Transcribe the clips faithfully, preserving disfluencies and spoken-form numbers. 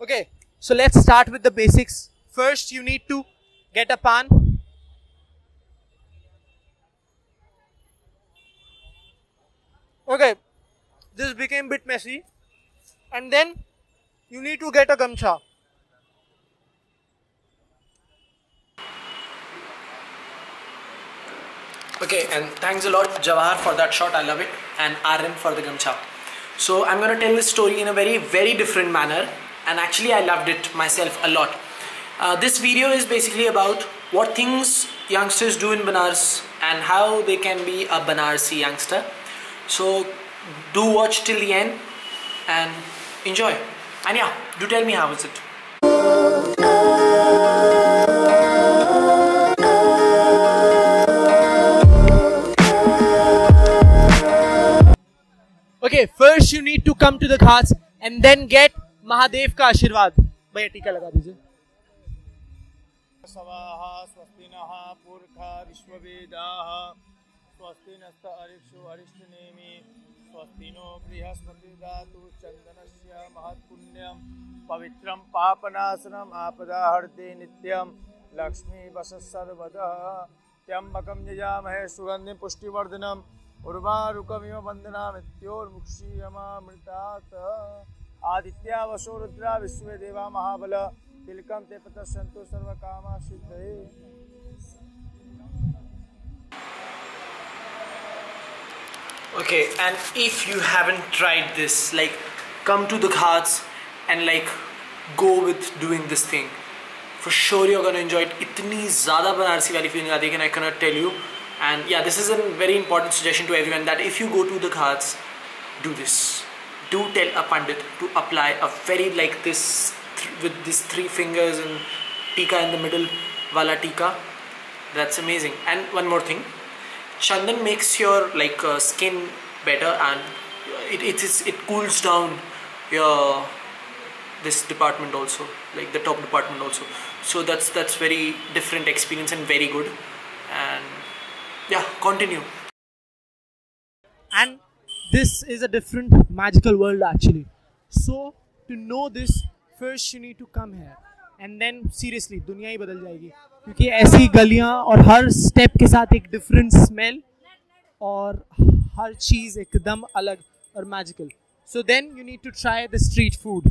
Okay, so let's start with the basics. First, you need to get a pan. Okay, this became a bit messy. And then you need to get a gamcha. Okay, and thanks a lot Jawahar for that shot, I love it, and Aryan for the gamcha. So I'm going to tell this story in a very very different manner, and actually I loved it myself a lot. Uh, this video is basically about what things youngsters do in Banaras and how they can be a Banarsi youngster. So do watch till the end and enjoy. And yeah, do tell me how is it. Okay, first you need to come to the ghats and then get Mahadev ka Ashirwad. Bhaiya tika laga dijiye. Savaha swastinaha purkha vishwavedaha swastinasta arikshu arishthanemi swastino brihaspati dhatu chandanasya mahatpunyam pavitram papanasanam apadaharte nityam lakshmi vasasarvadaha tyambakam yajamahe sugandhim pushtivardhanam उर्वारुकमिव वंदनामित्योर्मुक्षीयमामृतात आदित्या वसो रुद्रा विश्वे देवा महाबल तिलकम ते पतस्संतो सर्वकामा सिद्धये. Okay, and if you haven't tried this, like, come to the ghats and like go with doing this thing. For sure you're gonna enjoy it. Itni zyada Banarsi wali feeling aati hai, I cannot tell you. And yeah, this is a very important suggestion to everyone, that if you go to the ghats, do this. Do tell a pandit to apply a very like this th with these three fingers and tika in the middle, wala tika. That's amazing. And one more thing, Chandan makes your like uh, skin better, and it it is it cools down your this department also, like the top department also. So that's that's very different experience and very good. And yeah, continue. And this is a different magical world actually. So to know this, first you need to come here, and then seriously दुनिया ही बदल जाएगी, क्योंकि ऐसी गलियां और हर step के साथ एक डिफरेंट स्मेल और हर चीज एकदम अलग और magical. So then you need to try the street food.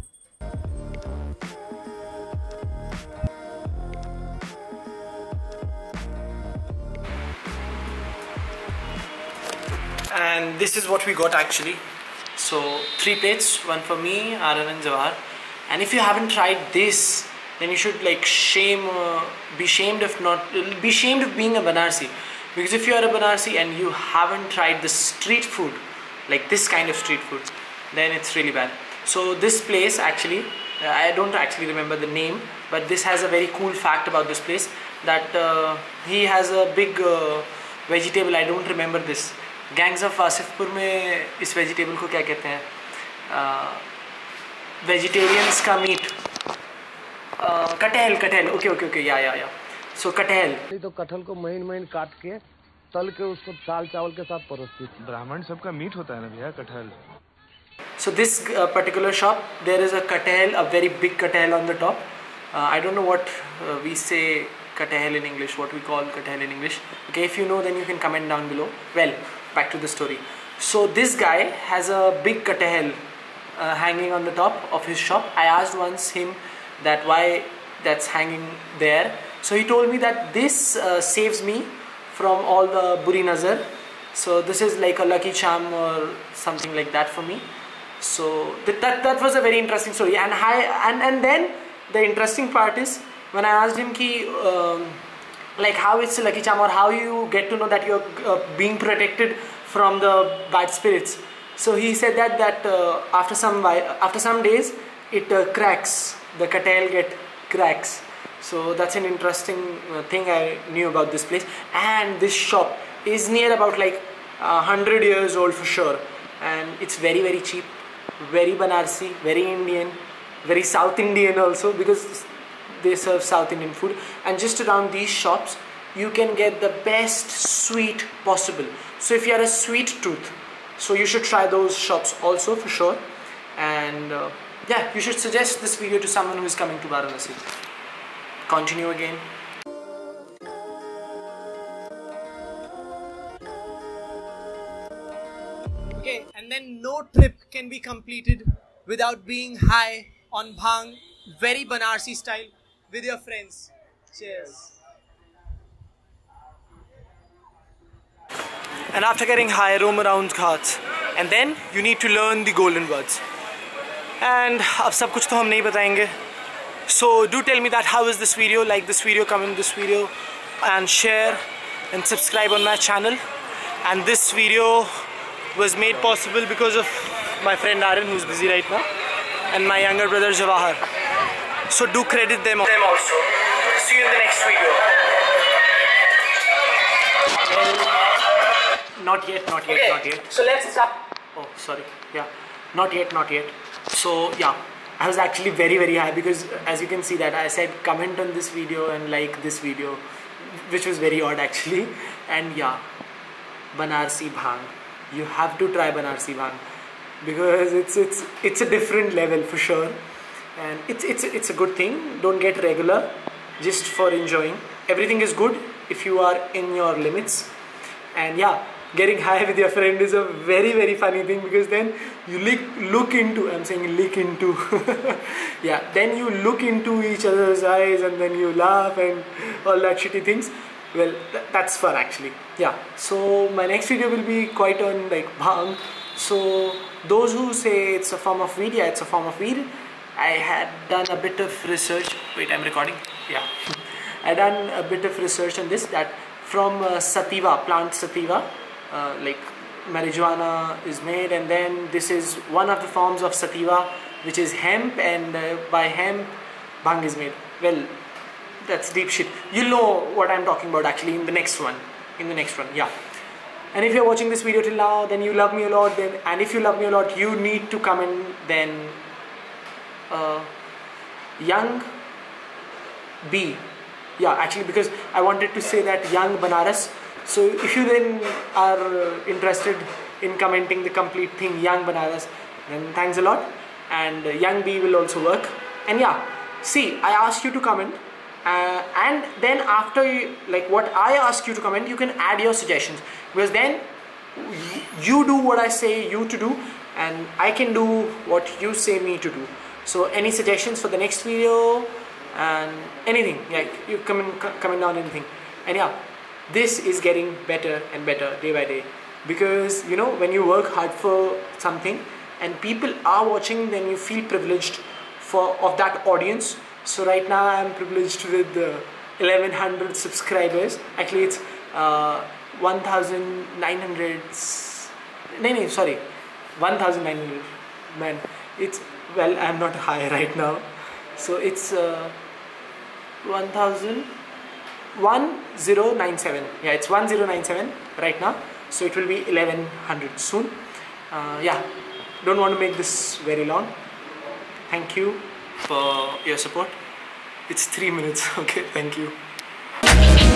And this is what we got actually. So three plates, one for me, Aryan and Jawahar. And if you haven't tried this, then you should like shame, uh, be shamed if not, be shamed of being a Banarsi. Because if you are a Banarsi and you haven't tried the street food, like this kind of street food, then it's really bad. So this place actually, I don't actually remember the name, but this has a very cool fact about this place, that uh, he has a big uh, vegetable, I don't remember this. Gangs of Wasseypur में इस vegetable को क्या कहते हैं, vegetarians का meet, कटहल कटहल okay okay okay या या या सो कटहल. तो कटहल को महीन महीन काट के तल के उसको दाल चावल के साथ परोसती थी. ब्राह्मण सबका मीट होता है ना भैया कटहल. So this uh, particular shop, there is a kathal, a very big kathal on the top. Uh, I don't know what uh, we say kathal in English, what we call kathal in English. Okay, if you know, then you can comment down below. Well, back to the story. So this guy has a big kathal uh, hanging on the top of his shop. I asked once him that why that's hanging there. So he told me that this uh, saves me from all the buri nazar. So this is like a lucky charm or something like that for me. So that, that, that was a very interesting story. And, I, and, and then the interesting part is when I asked him ki, um, like how it's a lucky charm or how you get to know that you're uh, being protected from the bad spirits. So he said that that uh, after some after some days it uh, cracks, the kathal get cracks. So that's an interesting uh, thing I knew about this place. And this shop is near about like a hundred years old for sure, and it's very very cheap, very Banarsi, very Indian, very South Indian also, because they serve South Indian food. And just around these shops you can get the best sweet possible. So if you are a sweet tooth, so you should try those shops also for sure. And uh, yeah, you should suggest this video to someone who is coming to Varanasi. Continue again. Okay, and then no trip can be completed without being high on bhang, very Banarsi style, with your friends. Cheers. And after getting high, roam around Ghats, and then you need to learn the golden words. And अब सब कुछ तो हम नहीं बताएंगे. So do tell me that how is this video, like this video, comment this video and share and subscribe on my channel. And this video was made possible because of my friend Aaron, who's busy right now, and my younger brother Jawahar. So do credit them also. See you in the next video. Not yet, not yet, okay. Not yet. So let's start. Oh, sorry. Yeah, not yet, not yet. So yeah, I was actually very very high because as you can see that I said comment on this video and like this video, which was very odd actually. And yeah, Banarsi bhang. You have to try Banarsi bhang because it's it's it's a different level for sure, and it's it's it's a good thing. Don't get regular just for enjoying. Everything is good if you are in your limits. And yeah, getting high with your friend is a very very funny thing because then you look look into I'm saying look into yeah, then you look into each other's eyes and then you laugh and all that shitty things. Well, th that's fun actually. Yeah, so my next video will be quite on like bhang. So those who say it's a form of weed, yeah, it's a form of weed. I had done a bit of research. Wait, I'm recording. Yeah, I done a bit of research on this, that from uh, sativa, plant sativa, uh, like marijuana is made, and then this is one of the forms of sativa, which is hemp, and uh, by hemp bhang is made. Well, that's deep shit. You'll know what I'm talking about actually in the next one. In the next one, yeah. And if you're watching this video till now, then you love me a lot. Then, and if you love me a lot, you need to comment then uh, Young B. Yeah, actually, because I wanted to say that Young Banaras. So if you then are interested in commenting the complete thing Young Banaras, then thanks a lot. And uh, Young B will also work. And yeah, see, I asked you to comment. Uh, and then after you, like what I ask you to comment, you can add your suggestions, because then you do what I say you to do and I can do what you say me to do. So any suggestions for the next video and anything, like you comment, comment down anything. And yeah, this is getting better and better day by day, because you know, when you work hard for something and people are watching, then you feel privileged for of that audience. So right now I'm privileged with uh, eleven hundred subscribers. Actually it's uh, one thousand nine hundred. No, no, sorry, one thousand nine hundred. Man, it's, well, I'm not high right now. So it's uh, one thousand ninety-seven. Yeah, it's one thousand ninety-seven right now. So it will be eleven hundred soon. Uh, yeah, don't want to make this very long. Thank you for your support. It's three minutes. Okay, thank you.